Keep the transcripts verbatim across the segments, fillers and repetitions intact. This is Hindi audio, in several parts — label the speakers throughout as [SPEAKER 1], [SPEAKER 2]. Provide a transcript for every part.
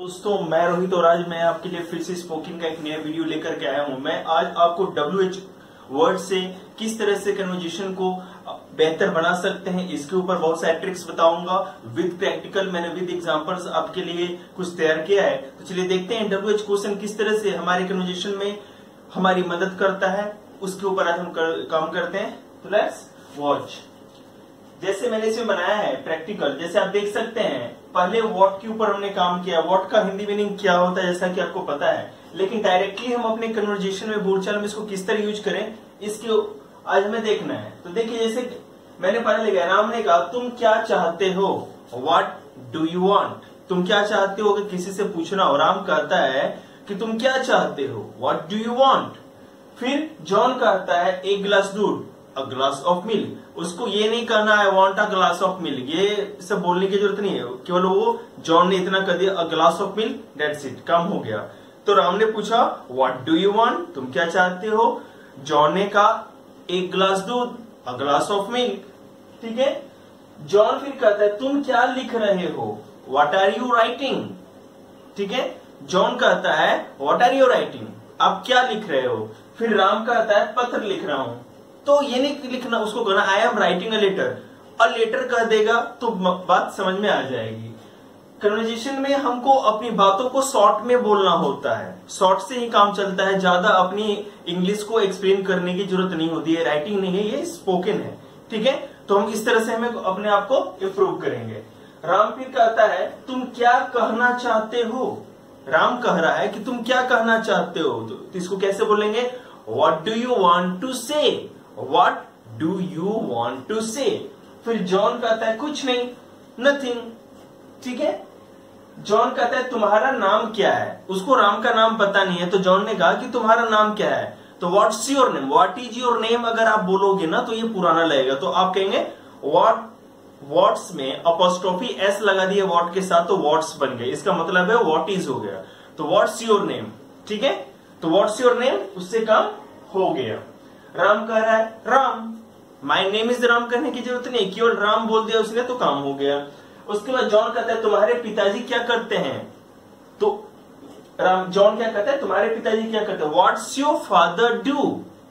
[SPEAKER 1] दोस्तों, मैं रोहित और आज मैं आपके लिए फिर से स्पोकन का एक नया वीडियो लेकर के आया हूं। मैं आज आपको डब्ल्यू एच वर्ड से किस तरह से कन्वर्जेशन को बेहतर बना सकते हैं इसके ऊपर बहुत सारे ट्रिक्स बताऊंगा विद प्रैक्टिकल। मैंने विद एग्जांपल्स आपके लिए कुछ तैयार किया है। तो चलिए देखते हैं डब्ल्यू एच क्वेश्चन किस तरह से हमारे कन्वर्जेशन में हमारी मदद करता है, उसके ऊपर आज हम कर, काम करते हैं। तो लेट्स वॉच। जैसे मैंने इसे बनाया है प्रैक्टिकल, जैसे आप देख सकते हैं पहले व्हाट के ऊपर हमने काम किया। व्हाट का हिंदी मीनिंग क्या होता है जैसा कि आपको पता है, लेकिन डायरेक्टली हम अपने कन्वर्जेशन में बोलचाल में इसको किस तरह यूज करें इसके आज हमें देखना है। तो देखिए, जैसे मैंने पहले लिखा, राम ने कहा तुम क्या चाहते हो, व्हाट डू यू वांट। तुम क्या चाहते हो, अगर किसी से पूछना हो, राम कहता है कि तुम क्या चाहते हो, व्हाट डू यू वांट। फिर जॉन कहता है एक गिलास दूध, अ ग्लास ऑफ मिल्क। उसको ये नहीं कहना है want a glass of milk, ये सब बोलने की जरूरत नहीं है, केवल वो जॉन ने इतना कर दिया, a glass of milk, that's it, काम हो गया। तो राम ने पूछा व्हाट डू यू वांट, तुम क्या चाहते हो। जॉन ने कहा एक गिलास दूध, अ ग्लास ऑफ मिल्क, ठीक है। जॉन फिर कहता है तुम क्या लिख रहे हो, व्हाट आर यू राइटिंग, ठीक है। जॉन कहता है व्हाट आर यू राइटिंग, आप क्या लिख रहे हो। फिर राम कहता है पत्र लिख रहा हूं। तो ये नहीं लिखना, उसको कहना I am writing a letter. A letter कह देगा तो बात समझ में आ जाएगी। कन्वर्जेशन में हमको अपनी बातों को शॉर्ट में बोलना होता है, शॉर्ट से ही काम चलता है, ज्यादा अपनी इंग्लिश को एक्सप्लेन करने की जरूरत नहीं होती है। राइटिंग नहीं है, ये स्पोकन है, ठीक है। तो हम इस तरह से हमें अपने आप को इम्प्रूव करेंगे। राम फिर कहता है तुम क्या कहना चाहते हो। राम कह रहा है कि तुम क्या कहना चाहते हो, तो इसको कैसे बोलेंगे, what do you want to say, What do you want to say? फिर जॉन कहता है कुछ नहीं, नथिंग, ठीक है। जॉन कहता है तुम्हारा नाम क्या है। उसको राम का नाम पता नहीं है, तो जॉन ने कहा कि तुम्हारा नाम क्या है। तो what's your name, what is your name अगर आप बोलोगे ना तो ये पुराना लगेगा, तो आप कहेंगे व्हाट, व्हाट्स में अपोस्ट्रोफी एस लगा दिए व्हाट के साथ, तो व्हाट्स बन गए, इसका मतलब है व्हाट इज हो गया। तो व्हाट्स योर नेम, ठीक है। तो व्हाट्स योर नेम, उससे काम हो गया। राम कह रहा है Ram, my name is Ram कहने की जरूरत नहीं, केवल राम बोल दिया उसने तो काम हो गया। उसके बाद जॉन कहता है तुम्हारे पिताजी क्या करते हैं। तो राम जॉन क्या कहता है तुम्हारे पिताजी क्या करते हैं, व्हाट्स योर फादर डू,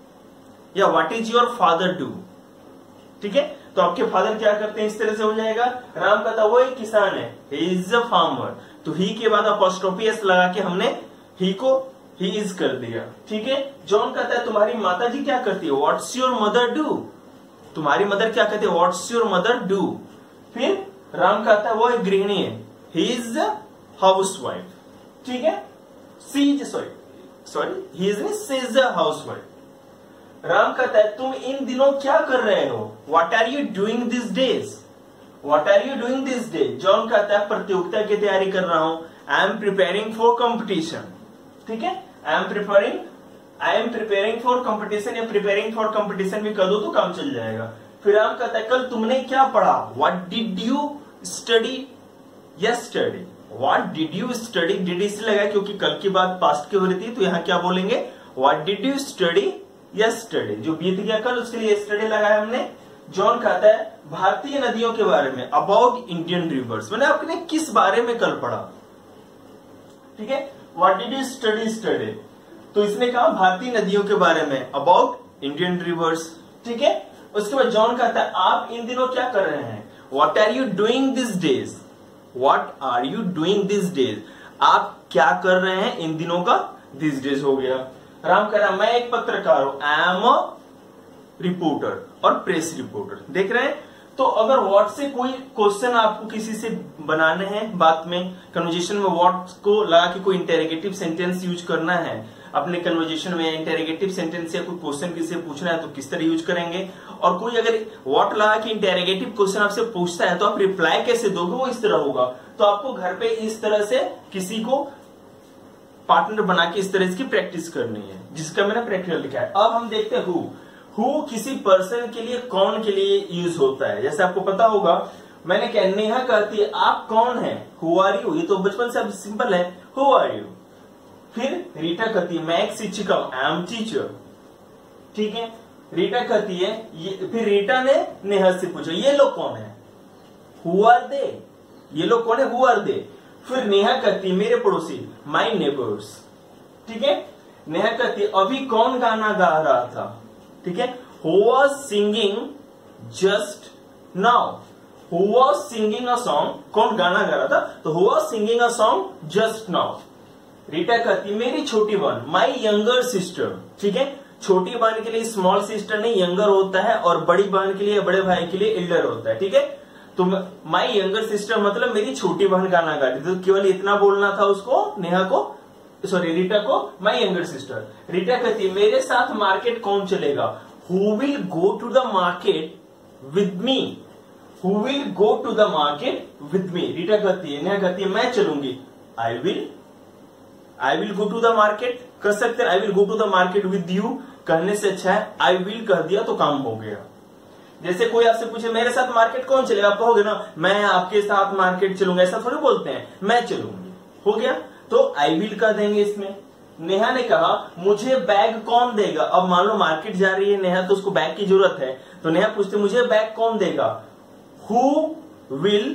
[SPEAKER 1] या what is your father do, ठीक है। तो आपके फादर क्या करते हैं, इस तरह से हो जाएगा। राम कहता है वो एक किसान है, ही इज अ फार्मर। तो ही के बाद अपोस्ट्रोफी एस लगा के हमने ही को ही इज कर दिया, ठीक है। जॉन कहता है तुम्हारी माता जी क्या करती है, व्हाट्स योर मदर डू। तुम्हारी मदर क्या करती है, व्हाट्स योर मदर डू। फिर राम कहता है वो एक गृहिणी है, ही इज हाउस वाइफ, ठीक है। She is sorry sorry he is she is house wife. Ram कहता है तुम इन दिनों क्या कर रहे हो, what are you doing this days, what are you doing this day. John कहता है प्रतियोगिता की तैयारी कर रहा हूं, I am preparing for competition, ठीक है। I am preparing I am preparing for competition, या प्रिपेयरिंग फॉर कंपटीशन भी कर दो तो काम चल जाएगा। फिर राम कहता है कल तुमने क्या पढ़ा, what did you study yesterday. What did you study, did इसलिए लगा क्योंकि कल की बात पास्ट की हो रही थी, तो यहां क्या बोलेंगे, what did you study yesterday, जो बीत गया कल उसके लिए यस्टरडे लगाया हमने। जॉन कहता है भारतीय नदियों के बारे में, अबाउट इंडियन रिवर्स, मैंने आपने किस बारे में कल पढ़ा, ठीक है। What did you study study, तो इसने कहा भारतीय नदियों के बारे में, अबाउट इंडियन रिवर्स, ठीक है। उसके बाद जॉन कहता है आप इन दिनों क्या कर रहे हैं, what are you doing this days, what are you doing this days, आप क्या कर रहे हैं इन दिनों का, दिस डेज हो गया। राम कह रहा मैं एक पत्रकार हूं, आई एम अ रिपोर्टर और प्रेस रिपोर्टर, देख रहे हैं। तो अगर व्हाट से कोई क्वेश्चन आपको किसी से बनाने हैं बात में, कन्वर्जेशन में व्हाट को लगा के कोई इंटेरोगेटिव सेंटेंस यूज करना है अपने कन्वर्जेशन में, इंटेरोगेटिव सेंटेंस या कोई क्वेश्चन किसी से पूछना है तो किस तरह यूज करेंगे। और कोई अगर व्हाट लगा के इंटेरोगेटिव क्वेश्चन आपसे पूछता है तो आप रिप्लाई कैसे दोगे, वो इस तरह होगा। तो आपको घर पे इस तरह से किसी को पार्टनर बना के इस तरह की प्रैक्टिस करनी है, जिसका मैंने प्रैक्टिकल लिखा है। अब हम देखते हैं हु हु किसी पर्सन के लिए, कौन के लिए यूज होता है। जैसे आपको पता होगा, मैंने क्या, नेहा कहती है आप कौन है, हु आर यू, ये तो बचपन से अब सिंपल है, हु आर यू। फिर रीटा कहती है मैं एक शिक्षिका हूं, आई एम टीचर, ठीक है। रीटा कहती है ये, फिर रीटा ने नेहा से पूछा ये लोग कौन है, हु आर दे, ये लोग कौन है, हु आर दे। फिर नेहा कहती है मेरे पड़ोसी, माई नेबर्स। ठीक है, नेहा कहती है अभी कौन गाना गा रहा था। ठीक है, who was singing just now, who was singing a song, कौन गाना गा रहा था, तो who was singing a song just now. Rita कहती मेरी छोटी बहन, माई यंगर सिस्टर। ठीक है, छोटी बहन के लिए स्मॉल सिस्टर नहीं यंगर होता है, और बड़ी बहन के लिए, बड़े भाई के लिए एल्डर होता है। ठीक है, तो माई यंगर सिस्टर मतलब मेरी छोटी बहन गाना गा रही, तो केवल इतना बोलना था उसको, नेहा को, सॉरी रीटा को, माई यंगर सिस्टर। रीटा कहती है मेरे साथ मार्केट कौन चलेगा, who will go to the market with me, who will go to the market with me. Rita कहती है, नेहा कहती है मैं चलूंगी, I will, I will go to the market कर सकते हैं, I will go to the market with you कहने से अच्छा है आई विल कह दिया तो काम हो गया। जैसे कोई आपसे पूछे मेरे साथ मार्केट कौन चलेगा, आप कहोगे ना मैं आपके साथ मार्केट चलूंगा, ऐसा थोड़ी बोलते हैं, मैं चलूंगी, हो गया, तो आई विल कह देंगे इसमें। नेहा ने कहा मुझे बैग कौन देगा, अब मान लो मार्केट जा रही है नेहा, तो उसको बैग की जरूरत है, तो नेहा पूछते मुझे बैग कौन देगा, हु विल,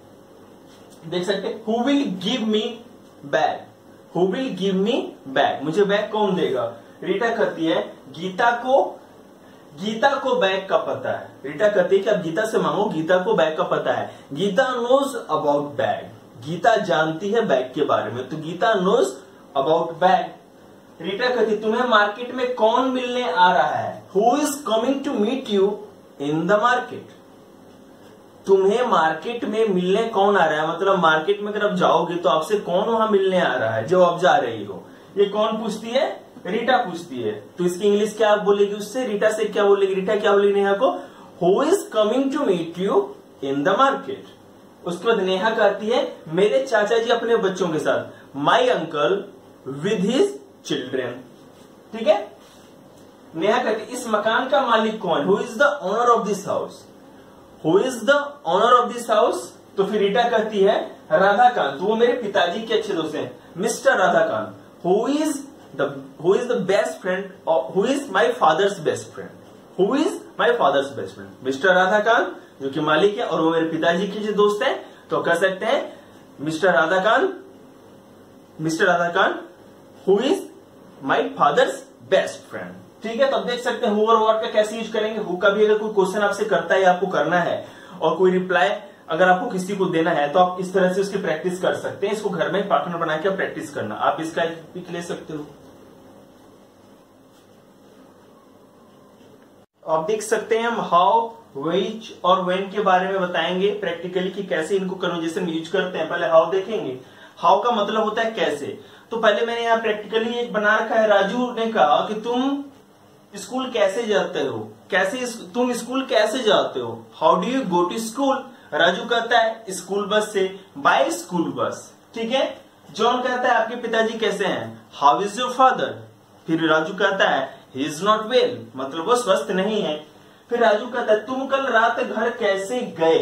[SPEAKER 1] देख सकते, who will give me bag, who will give me bag, मुझे बैग कौन देगा। रीटा कहती है गीता को, गीता को बैग का पता है। रीटा कहती है कि आप गीता से मांगो, गीता को बैग का पता है। Geeta knows about bag, Geeta जानती है बैग के बारे में, तो Geeta knows about bag. Rita कहती तुम्हें मार्केट में कौन मिलने आ रहा है, who is coming to meet you in the market, तुम्हें मार्केट में मिलने कौन आ रहा है, मतलब मार्केट में अगर आप जाओगे तो आपसे कौन वहां मिलने आ रहा है जो आप जा रही हो। ये कौन पूछती है, रीटा पूछती है, तो इसकी इंग्लिश क्या आप बोलेगी उससे, रीटा से क्या बोलेगी, रीटा क्या बोलेगी नेहा को, who is coming to meet you in the market. उसके बाद नेहा कहती है मेरे चाचा जी अपने बच्चों के साथ, my uncle with his children. ठीक है, नेहा कहती इस मकान का मालिक कौन, who is the owner of this house, who is the owner of this house. तो फिर रीटा कहती है राधाकांत, वो मेरे पिताजी के अच्छे दोस्त हैं, mister Radhakant. Who is the who is the best friend, who is my father's best friend, who is my father's best friend, mister Radhakant जो कि मालिक है और वो मेरे पिताजी के जो दोस्त हैं, तो कह सकते हैं mister Radhakant, mister Radhakant who is my father's best friend. ठीक है, तो अब देख सकते हैं हु और व्हाट का कैसे यूज करेंगे। हु का भी अगर कोई क्वेश्चन आपसे करता है, आपको करना है, और कोई रिप्लाई अगर आपको किसी को देना है, तो आप इस तरह से उसकी प्रैक्टिस कर सकते हैं। इसको घर में पार्टनर बना के प्रैक्टिस करना, आप इसका पिक ले सकते हो। आप देख सकते हैं हम हाउ, व्हिच और व्हेन के बारे में बताएंगे प्रैक्टिकली कि कैसे इनको कन्वर्जेशन यूज करते हैं। पहले हाउ देखेंगे। हाउ का मतलब होता है कैसे, तो पहले मैंने यहाँ प्रैक्टिकली एक बना रखा है। राजू ने कहा कि तुम स्कूल कैसे जाते हो, कैसे तुम स्कूल कैसे जाते हो, how do you go to school. Raju कहता है स्कूल बस से, बाय स्कूल बस। ठीक है, जॉन कहता है आपके पिताजी कैसे हैं, हाउ इज योर फादर। फिर राजू कहता है ही इज नॉट वेल, मतलब वो स्वस्थ नहीं है। फिर राजू कहता है तुम कल रात घर कैसे गए,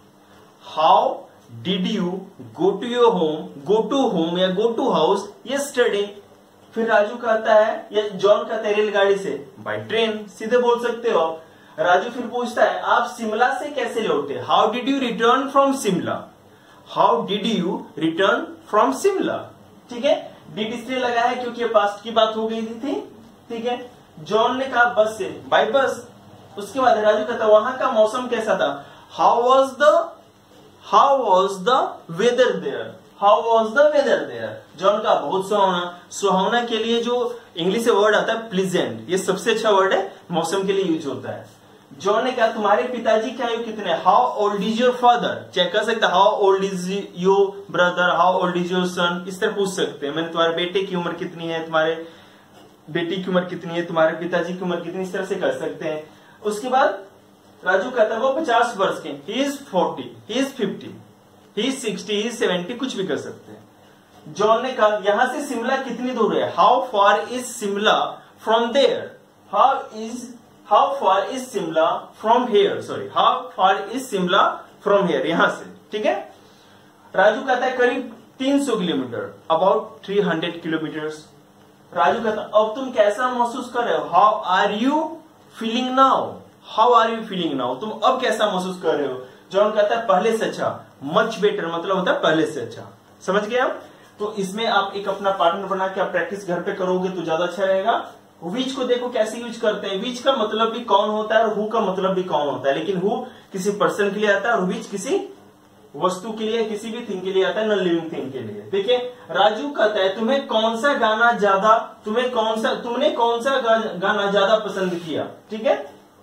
[SPEAKER 1] how did you go to your home, go to home या गो टू हाउस यस्टरडे। फिर राजू कहता है या जॉन कहता है रेलगाड़ी से, बाय ट्रेन, सीधे बोल सकते हो। राजू फिर पूछता है आप शिमला से कैसे लौटे, how did you return from Shimla, how did you return from Shimla. ठीक है, डिड इसलिए लगा है क्योंकि ये पास्ट की बात हो गई थी। ठीक है, जॉन ने कहा बस से, बाय बस। उसके बाद राजू कहता वहां का मौसम कैसा था, how was the how was the weather there, how was the weather there. John का बहुत सुहावना। सुहावना के लिए जो इंग्लिश से वर्ड आता है प्लीजेंट, ये सबसे अच्छा वर्ड है, मौसम के लिए यूज होता है। जॉन ने कहा तुम्हारे पिताजी की आयु कितने, how old is your father. Check कर सकते how old is your brother, how old is your son, इस तरह पूछ सकते हैं। मैंने तुम्हारे बेटे की उम्र कितनी है, तुम्हारे बेटी की उम्र कितनी है, तुम्हारे पिताजी की उम्र कितनी, इस तरह से कर सकते हैं। उसके बाद राजू कहता है वो पचास वर्ष के, he is forty, he is fifty, he is sixty, he is seventy, कुछ भी कर सकते हैं। जॉन ने कहा यहां से शिमला कितनी दूर है, how far is Shimla from there, how is how far is Shimla from here, sorry how far is Shimla from here, यहां से। ठीक है, राजू कहता है करीब तीन सौ kilometre, about three hundred kilometres. Raju कहता अब तुम कैसा महसूस कर रहे हो, how are you feeling now, how are you feeling now, तुम अब कैसा महसूस कर रहे हो। जॉन कहता है पहले से अच्छा, मच बेटर मतलब होता है पहले से अच्छा। समझ गए आप? तो इसमें आप एक अपना पार्टनर बना के आप प्रैक्टिस घर पे करोगे तो ज्यादा अच्छा रहेगा। विच को देखो कैसे यूज करते हैं। विच का मतलब भी कौन होता है और हु का मतलब भी कौन होता है, लेकिन हु किसी पर्सन के लिए आता है और विच किसी वस्तु के लिए, किसी भी थिंग के लिए आता है, नॉन लिविंग थिंग के लिए। देखिए राजू कहता है तुम्हें कौन सा गाना ज्यादा तुम्हें कौन सा तुमने कौन सा गा, गाना ज्यादा पसंद किया। ठीक है,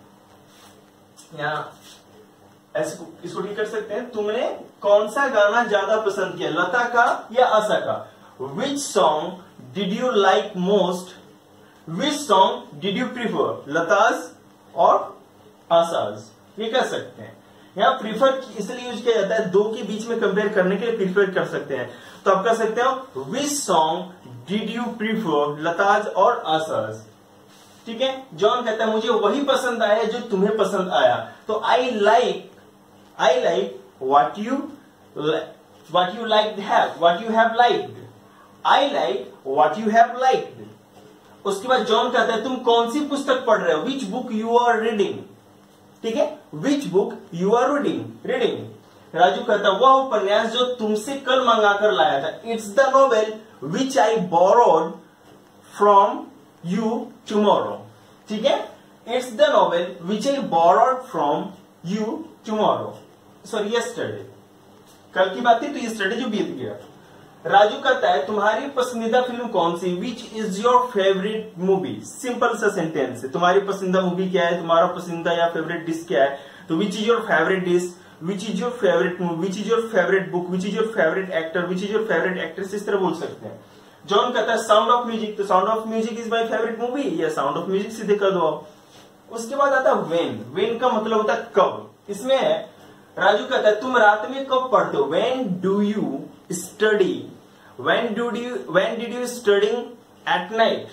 [SPEAKER 1] यहाँ ऐसे इसको ठीक कर सकते हैं, तुमने कौन सा गाना ज्यादा पसंद किया, लता का या आशा का। Which song did you like most, which song did you prefer, Lata's और आशाज, ये कह सकते हैं। यहाँ प्रीफर इसलिए यूज किया जाता है, दो के बीच में कंपेयर करने के लिए प्रीफर कर सकते हैं। तो आप कह सकते हो which song did you prefer, Lata's और आशाज। ठीक है, जॉन कहता है मुझे वही पसंद आया जो तुम्हें पसंद आया। तो I like I like what you what you like have what you have liked, I like what you have liked. उसके बाद जॉन कहता है तुम कौन सी पुस्तक पढ़ रहे हो, which book you are reading. ठीक है, which book you are reading reading Raju कहता है वह उपन्यास जो तुमसे कल मंगा कर लाया था, it's the novel which I borrowed from you tomorrow. ठीक है, it's the novel which I borrowed from you tomorrow, sorry yesterday, कल की बात थी तो यस्टरडे जो बीत गया। राजू कहता है तुम्हारी पसंदीदा फिल्म कौन सी, which is your favourite movie. Simple सा सेंटेंस है, तुम्हारी पसंदीदा मूवी क्या है, तुम्हारा पसंदीदा या फेवरेट डिश क्या है। तो which is your favourite dish, which is your favourite movie, which is your favourite book, which is your favourite actor, which is your favourite actress, इस तरह बोल सकते हैं। जॉन कहता है साउंड ऑफ म्यूजिक, तो Sound of Music is my favourite movie, या साउंड ऑफ म्यूजिक सीधे कर दो। उसके बाद आता है वेन, वेन का मतलब होता है कब। इसमें राजू कहता है तुम रात में कब पढ़ते हो, when do you study, when did you when did you studying at night,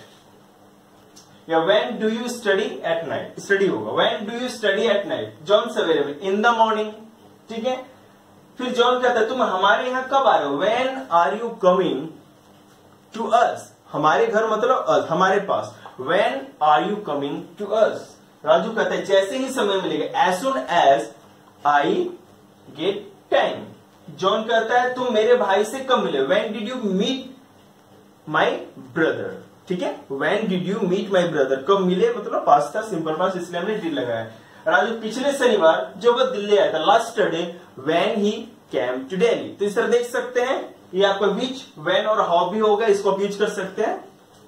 [SPEAKER 1] या when do you study at night, study होगा when do you study at night। John सवेरे में, in the morning। ठीक है, फिर जॉन कहता है तुम हमारे यहाँ कब आ रहे हो, when are you coming to us, हमारे घर मतलब us, हमारे पास, when are you coming to us। Raju कहता है जैसे ही समय मिलेगा, as soon as I get time। John कहता है तुम मेरे भाई से कब मिले, when did you meet my brother। ठीक है, when did you meet my brother, कब मिले मतलब पास्ट था, सिंपल पास्ट, इसलिए हमने डिड लगाया। राजू पिछले शनिवार जब वह दिल्ली आया था, last day when he came to Delhi। तो इस तरह देख सकते हैं, ये आपका which, when और how भी होगा, इसको आप यूज कर सकते हैं।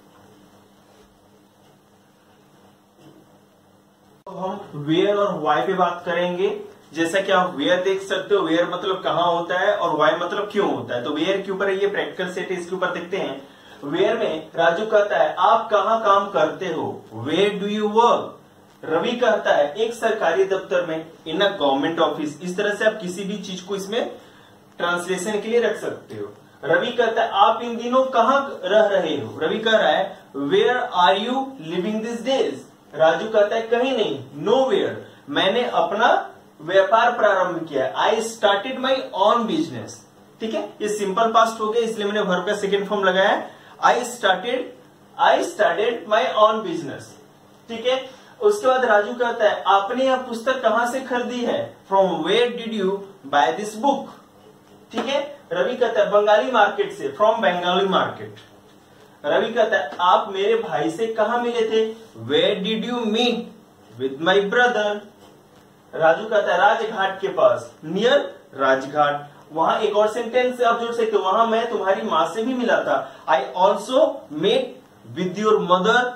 [SPEAKER 1] तो हम where और why पे बात करेंगे। जैसा कि आप वेयर देख सकते हो, वेयर मतलब कहां होता है और वाई मतलब क्यों होता है। तो वेयर के ऊपर ये प्रैक्टिकल सेट है, इसके ऊपर देखते हैं। वेयर में राजू कहता है आप कहां काम करते हो, where do you work. Ravi कहता है एक सरकारी दफ्तर में, इन अ गवर्नमेंट ऑफिस। इस तरह से आप किसी भी चीज को इसमें ट्रांसलेशन के लिए रख सकते हो। रवि कहता है आप इन दिनों कहां रह रहे हो, रवि कह रहा है where are you living this days. Raju कहता है कहीं नहीं, नो वेयर, मैंने अपना व्यापार प्रारंभ किया, I started my own business. ठीक है, ये सिंपल पास्ट हो गया, इसलिए मैंने वर्ब का सेकेंड फॉर्म लगाया, I started I started my own business. ठीक है, उसके बाद राजू कहता है आपने यह पुस्तक कहां से खरीदी है, from where did you buy this book. ठीक है, रवि कहता है बंगाली मार्केट से, फ्रॉम बंगाली मार्केट। रवि कहता है आप मेरे भाई से कहां मिले थे, where did you meet with my brother. Raju कहता है राजघाट के पास, नियर राजघाट। वहां एक और सेंटेंस आप जोड़ सकते हो, वहां मैं तुम्हारी मां से भी मिला था, I also met with your mother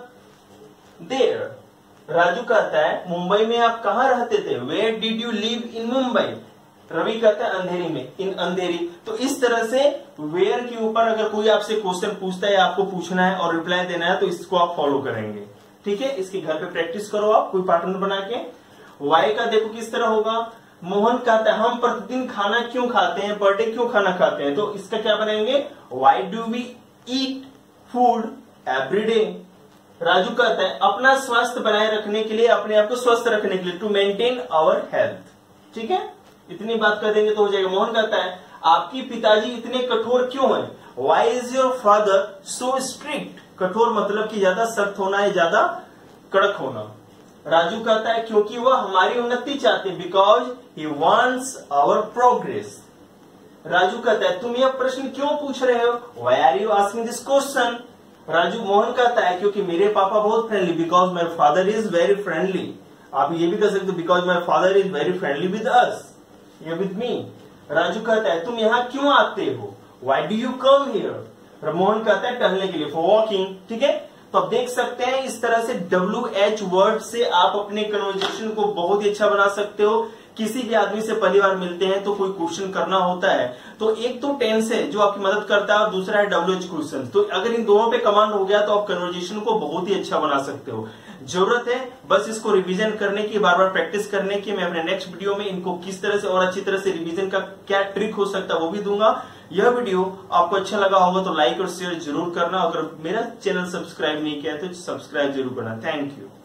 [SPEAKER 1] there. Raju कहता है मुंबई में आप कहां रहते थे, where did you live in Mumbai. Ravi कहता है अंधेरी में, इन अंधेरी। तो इस तरह से वेयर के ऊपर अगर कोई आपसे क्वेश्चन पूछता है, आपको पूछना है और रिप्लाई देना है, तो इसको आप फॉलो करेंगे। ठीक है, इसके घर पे प्रैक्टिस करो आप कोई पार्टनर बना के। वाई का देखो किस तरह होगा। मोहन कहता है हम प्रतिदिन खाना क्यों खाते हैं, पर डे क्यों खाना खाते हैं। तो इसका क्या बनाएंगे, why do we eat food every day. Raju कहता है अपना स्वास्थ्य बनाए रखने के लिए, अपने आप को स्वस्थ रखने के लिए, टू मेंटेन आवर हेल्थ। ठीक है, इतनी बात कर देंगे तो हो जाएगा। मोहन कहता है आपकी पिताजी इतने कठोर क्यों हैं, why is your father so strict. कठोर मतलब कि ज्यादा सख्त होना है, ज्यादा कड़क होना। राजू कहता है क्योंकि वह हमारी उन्नति चाहते, because he wants our progress. Raju कहता है तुम यह प्रश्न क्यों पूछ रहे हो, why are you asking this question. Raju Mohan कहता है क्योंकि मेरे पापा बहुत friendly, because my father is very friendly. आप ये भी कर सकते हो because my father is very friendly with us या विद मी। राजू कहता है तुम यहाँ क्यों आते हो, why do you come here. Mohan कहता है टहलने के लिए, फॉर वॉकिंग। ठीक है, तो आप देख सकते हैं इस तरह से डब्ल्यू एच वर्ड से आप अपने कन्वर्सेशन को बहुत ही अच्छा बना सकते हो। किसी भी आदमी से पहली बार मिलते हैं तो कोई क्वेश्चन करना होता है, तो एक तो टेंस है जो आपकी मदद करता है और दूसरा है डब्ल्यू एच क्वेश्चन। तो अगर इन दोनों पे कमांड हो गया तो आप कन्वर्सेशन को बहुत ही अच्छा बना सकते हो। जरूरत है बस इसको रिवीजन करने की, बार बार प्रैक्टिस करने की। मैं अपने नेक्स्ट वीडियो में इनको किस तरह से और अच्छी तरह से रिवीजन का क्या ट्रिक हो सकता है वो भी दूंगा। यह वीडियो आपको अच्छा लगा होगा तो लाइक और शेयर जरूर करना। अगर मेरा चैनल सब्सक्राइब नहीं किया तो सब्सक्राइब जरूर करना। Thank you.